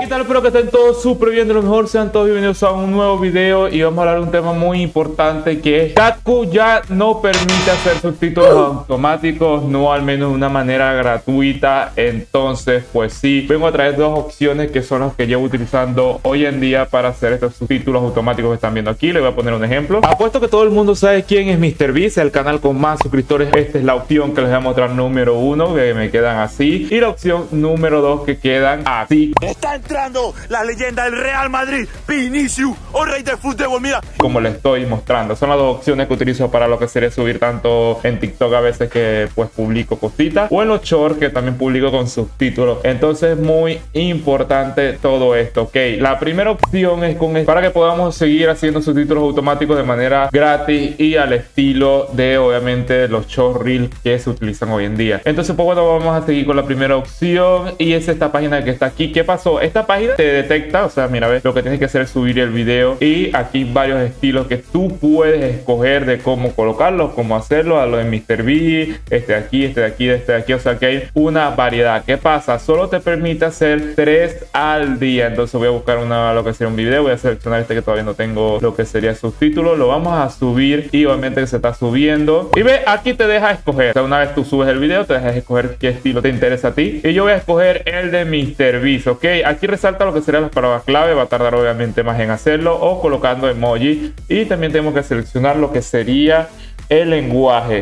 ¿qué tal? Espero que estén todos súper bien, de lo mejor. Sean todos bienvenidos a un nuevo video y vamos a hablar de un tema muy importante, que es Katku ya no permite hacer subtítulos automáticos, no al menos de una manera gratuita. Entonces, pues sí, vengo a traer dos opciones que son las que llevo utilizando hoy en día para hacer estos subtítulos automáticos que están viendo aquí. Les voy a poner un ejemplo. Apuesto que todo el mundo sabe quién es MrBeast, el canal con más suscriptores. Esta es la opción que les voy a mostrar número 1, que me quedan así, y la opción número 2 que quedan así. Está entrando la leyenda del Real Madrid, Vinicius, o rey del fútbol, mira. Como les estoy mostrando, son las dos opciones que utilizo para lo que sería subir tanto en TikTok a veces que pues publico cositas, o en los shorts que también publico con subtítulos. Entonces muy importante todo esto, ok. La primera opción es para que podamos seguir haciendo subtítulos automáticos de manera gratis y al estilo de obviamente los short reels que se utilizan hoy en día. Entonces pues bueno, vamos a seguir con la primera opción y es esta página que está aquí. ¿Qué pasó? Esta página te detecta, o sea, mira, ves, lo que tienes que hacer es subir el video y aquí varios estilos que tú puedes escoger de cómo colocarlos, cómo hacerlo, a lo de MrBeast, este de aquí, este de aquí, este de aquí, o sea que hay una variedad. ¿Qué pasa? Solo te permite hacer 3 al día. Entonces voy a buscar lo que sería un video, voy a seleccionar este que todavía no tengo lo que sería subtítulo, lo vamos a subir y obviamente que se está subiendo y ve, aquí te deja escoger, o sea, una vez tú subes el video te dejas escoger qué estilo te interesa a ti y yo voy a escoger el de MrBeast, ok. Aquí resalta lo que serían las palabras clave, va a tardar obviamente más en hacerlo, o colocando emoji, y también tenemos que seleccionar lo que sería el lenguaje.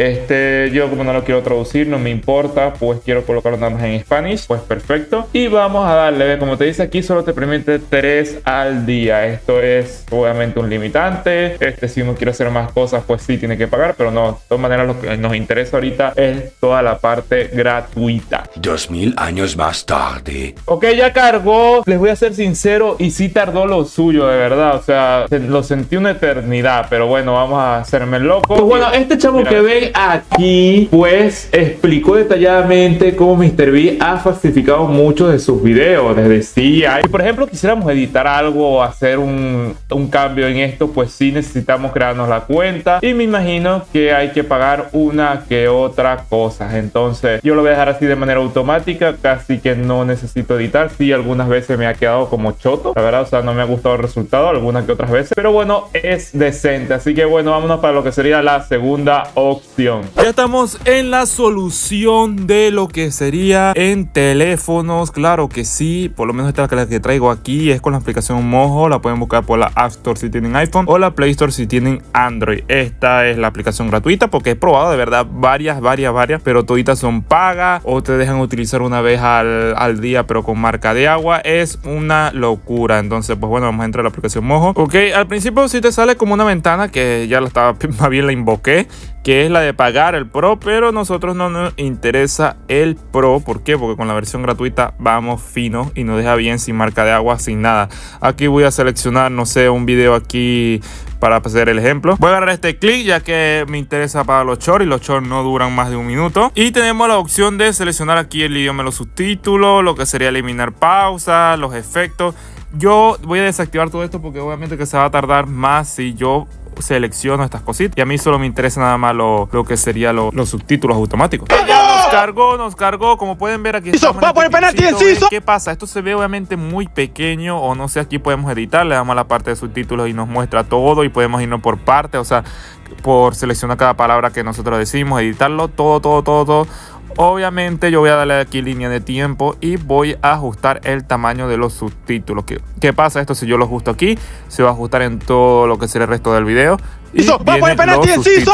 Yo como no lo quiero traducir, no me importa, pues quiero colocarlo nada más en Spanish, pues perfecto. Y vamos a darle, como te dice aquí, solo te permite 3 al día. Esto es obviamente un limitante. Si uno quiere hacer más cosas, pues sí tiene que pagar, pero no, de todas maneras lo que nos interesa ahorita es toda la parte gratuita. 2000 años más tarde. Ok, ya cargó, les voy a ser sincero, y sí tardó lo suyo, de verdad, o sea, lo sentí una eternidad, pero bueno, vamos a hacerme loco. Pues bueno, este chavo, mira, que ven aquí, pues explicó detalladamente cómo MrBeast ha falsificado muchos de sus videos. Les decía, y por ejemplo quisiéramos editar algo o hacer un cambio en esto, pues sí necesitamos crearnos la cuenta y me imagino que hay que pagar una que otra cosa. Entonces yo lo voy a dejar así de manera automática, casi que no necesito editar. Sí, algunas veces me ha quedado como choto, la verdad, o sea, no me ha gustado el resultado algunas que otras veces, pero bueno, es decente. Así que bueno, vámonos para lo que sería la segunda opción. Ya estamos en la solución de lo que sería en teléfonos. Claro que sí, por lo menos esta es la que traigo aquí, es con la aplicación Mojo. La pueden buscar por la App Store si tienen iPhone o la Play Store si tienen Android. Esta es la aplicación gratuita porque he probado de verdad varias, pero toditas son pagas o te dejan utilizar una vez al día, pero con marca de agua. Es una locura. Entonces pues bueno, vamos a entrar a la aplicación Mojo. Ok, al principio sí te sale como una ventana que ya la estaba, más bien la invoqué, que es la de pagar el Pro, pero a nosotros no nos interesa el Pro. ¿Por qué? Porque con la versión gratuita vamos finos y nos deja bien, sin marca de agua, sin nada. Aquí voy a seleccionar, no sé, un video aquí para hacer el ejemplo. Voy a agarrar este clic ya que me interesa para los shorts y los shorts no duran más de 1 minuto. Y tenemos la opción de seleccionar aquí el idioma de los subtítulos, lo que sería eliminar pausas, los efectos. Yo voy a desactivar todo esto porque obviamente que se va a tardar más si yo selecciono estas cositas, y a mí solo me interesa nada más lo que sería los subtítulos automáticos. Ya nos cargó, como pueden ver aquí. Va a poner penalti, Enciso. ¿Qué pasa? Esto se ve obviamente muy pequeño, o no sé, aquí podemos editar, le damos a la parte de subtítulos y nos muestra todo, y podemos irnos por parte, o sea, por seleccionar cada palabra que nosotros decimos, editarlo todo. Obviamente yo voy a darle aquí línea de tiempo y voy a ajustar el tamaño de los subtítulos. ¿Qué pasa? Esto, si yo lo ajusto aquí, se va a ajustar en todo lo que será el resto del video. ¡Va a poner penalti, Enciso!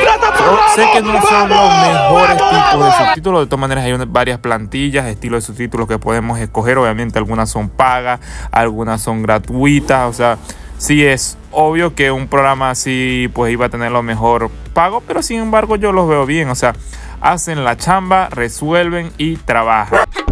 Sé que no son los mejores tipos de subtítulos. De todas maneras hay varias plantillas, estilos de subtítulos que podemos escoger. Obviamente algunas son pagas, algunas son gratuitas. O sea, sí es obvio que un programa así pues iba a tener lo mejor pago, pero sin embargo yo los veo bien. O sea, hacen la chamba, resuelven y trabajan.